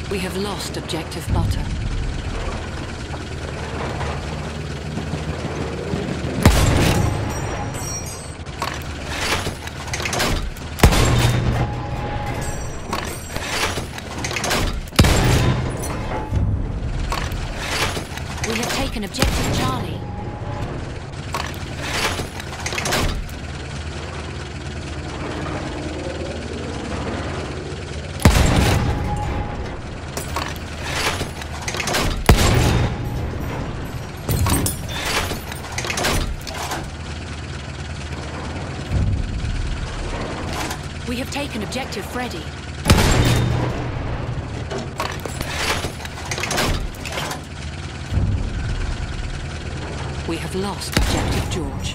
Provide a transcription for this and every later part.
We have lost objective butter. We have taken objective Charlie. We have taken objective Freddy. We have lost objective George.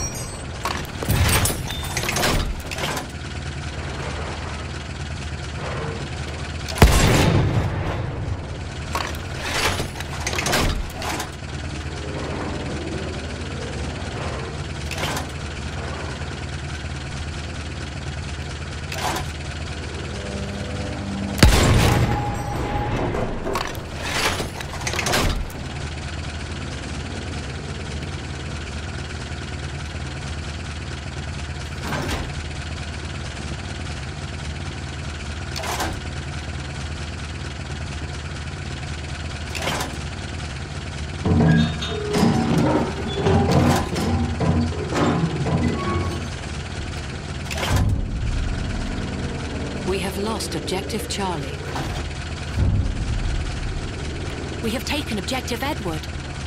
We have lost objective Charlie. We have taken objective Edward.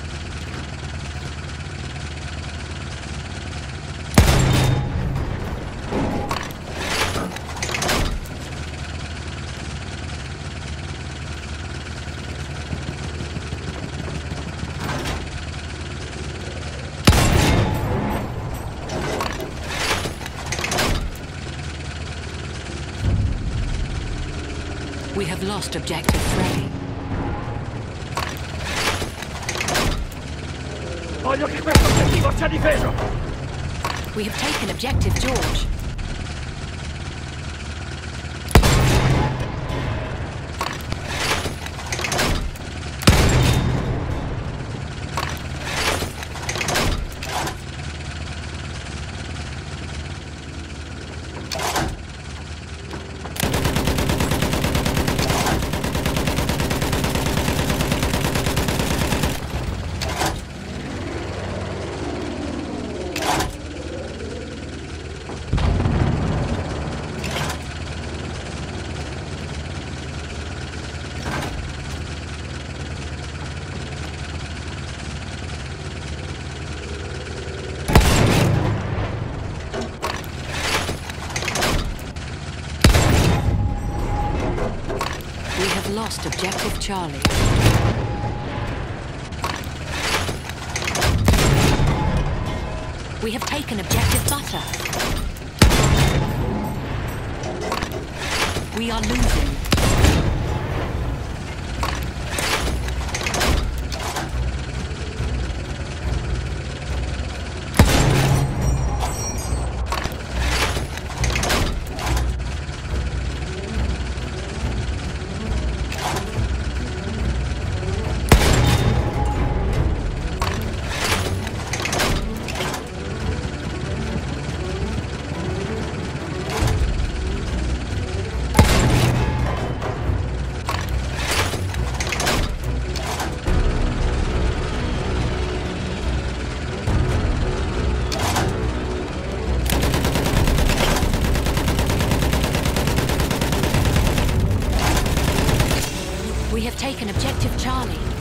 We have lost objective Freddy. Voglio che questo obiettivo sia difeso! We have taken objective George. We have lost objective Charlie. We have taken objective Butter. We are losing. We have taken objective Charlie.